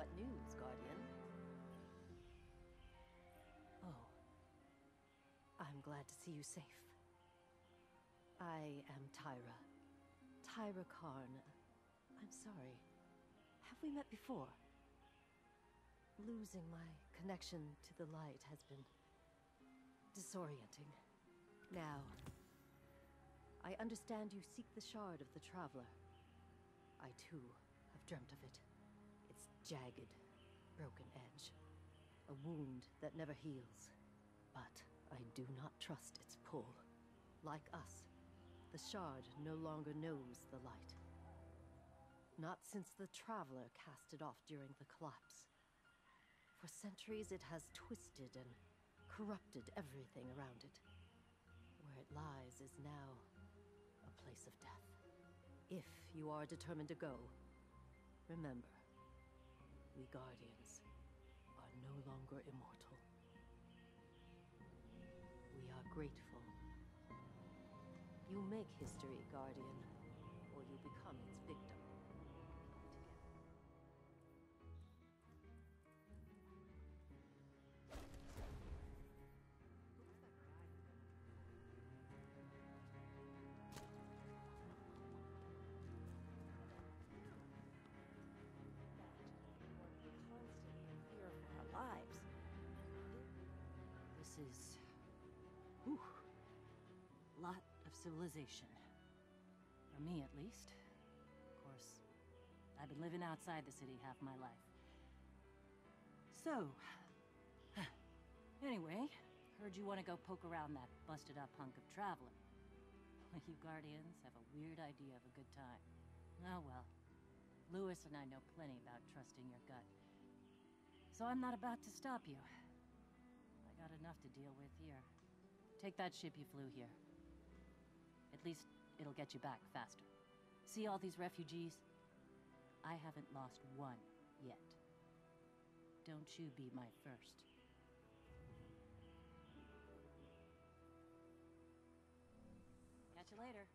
that news, Guardian? Oh. I'm glad to see you safe. I am Tyra. Tyra Karn. I'm sorry. Have we met before? Losing my connection to the light has been disorienting. Now, I understand you seek the shard of the Traveler. I too have dreamt of it. Its jagged, broken edge. A wound that never heals. But I do not trust its pull. Like us, the shard no longer knows the light. Not since the Traveler cast it off during the collapse. For centuries it has twisted and corrupted everything around it. Where it lies is now a place of death. If you are determined to go, remember, we Guardians are no longer immortal. We are grateful. You make history, Guardian, or you become its victim. This is... Whew. Lot of civilization. For me, at least. Of course, I've been living outside the city half my life. So... Anyway, heard you want to go poke around that busted-up hunk of Traveler. You Guardians have a weird idea of a good time. Oh well. Louis and I know plenty about trusting your gut. So I'm not about to stop you. I got enough to deal with here. Take that ship you flew here. At least it'll get you back faster. See all these refugees? I haven't lost one yet. Don't you be my first. Catch you later.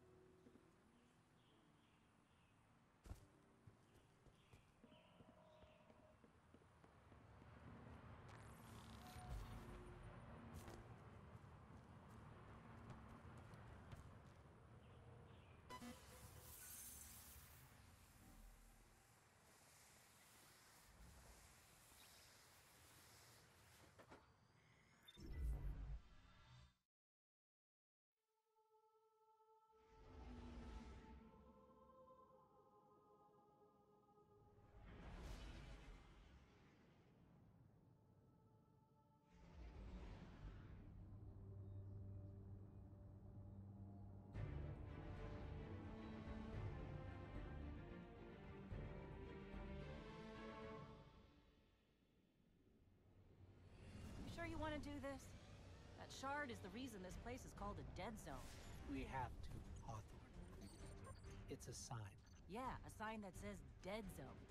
Sure you want to do this? That shard is the reason this place is called a dead zone. We have to, Hawthorne. It's a sign. Yeah, a sign that says dead zone.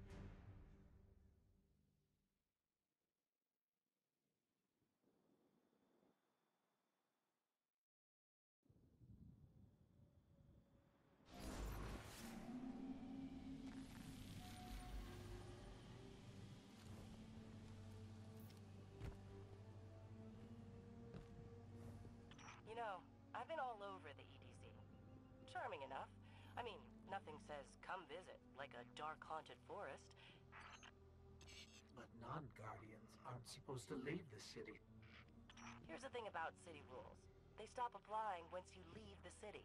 You know, I've been all over the EDZ. Charming enough. I mean, nothing says come visit, like a dark haunted forest. But non-Guardians aren't supposed to leave the city. Here's the thing about city rules. They stop applying once you leave the city.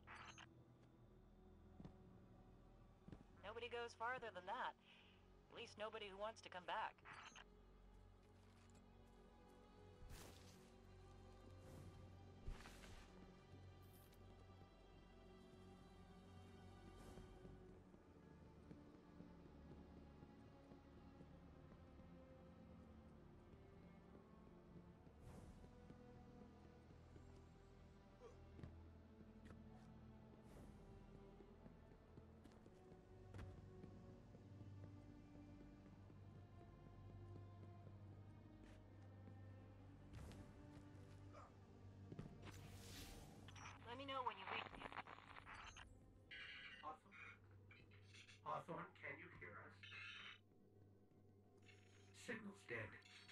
Nobody goes farther than that. At least nobody who wants to come back. Let me know when you reach me. Hawthorne? Hawthorne, can you hear us? Signal's dead.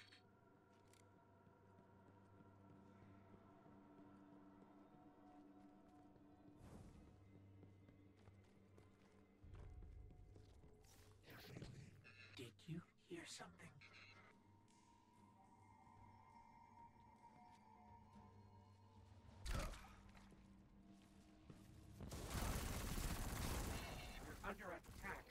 Did you hear something? We're under attack.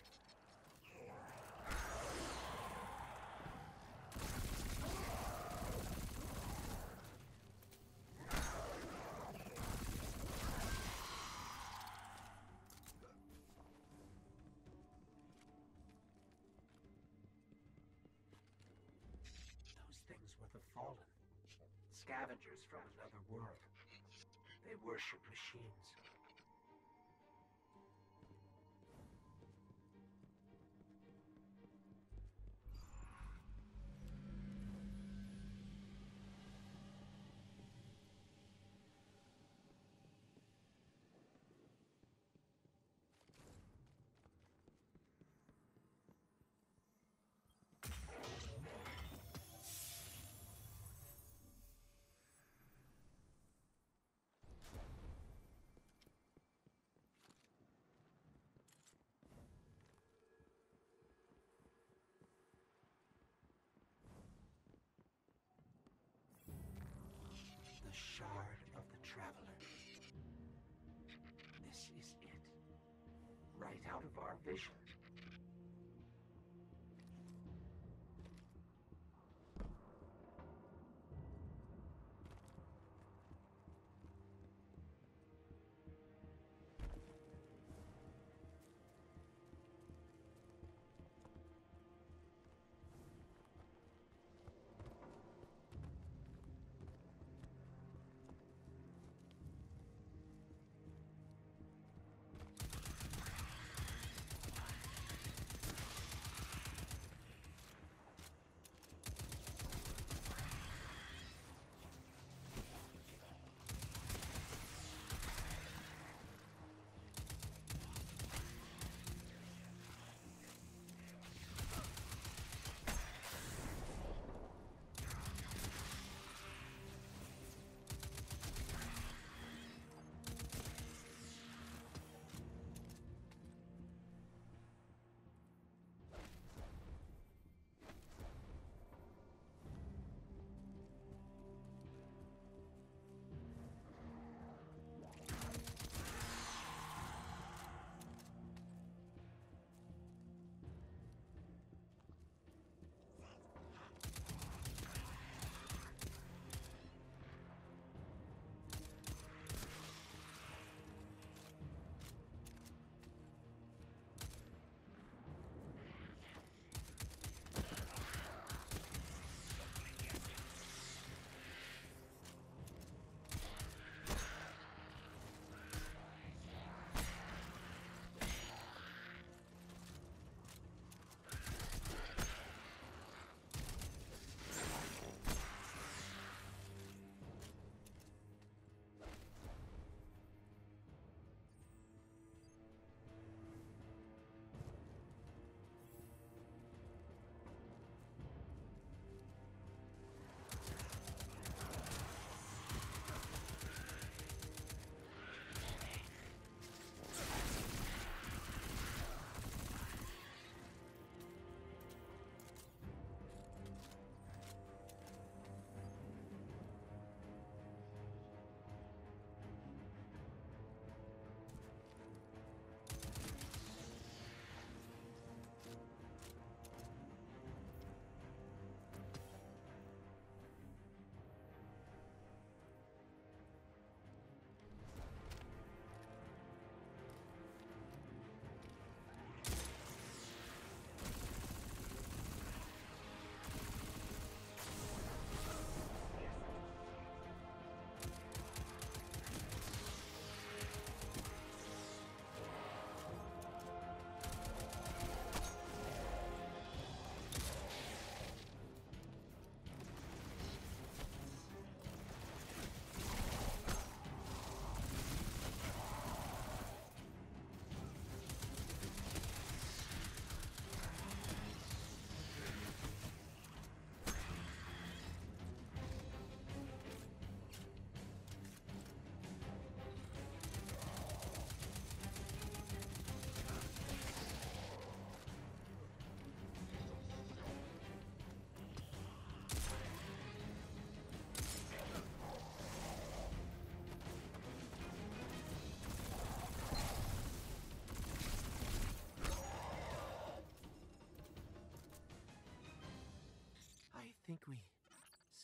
Those things were the Fallen. Scavengers from another world. They worship machines. The Shard of the Traveler. This is it. Right out of our vision.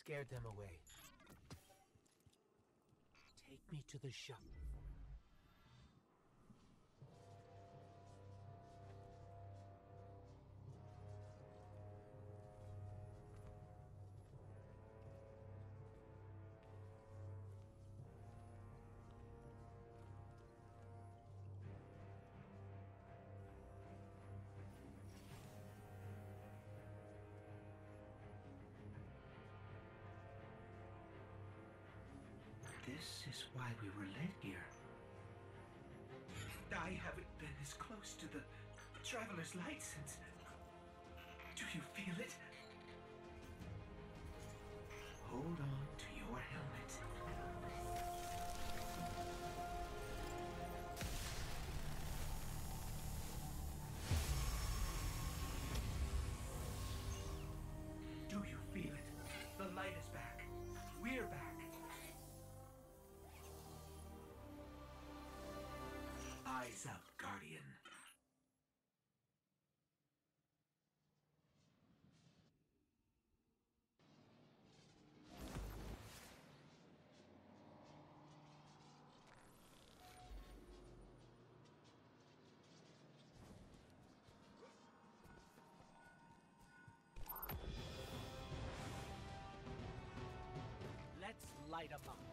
scared them away. Take me to the shop. This is why we were led here. I haven't been as close to the Traveler's Light since... Do you feel it? Hold on to your helmet. Do you feel it? The light is back. We're back. Eyes up, Guardian. Let's light 'em up.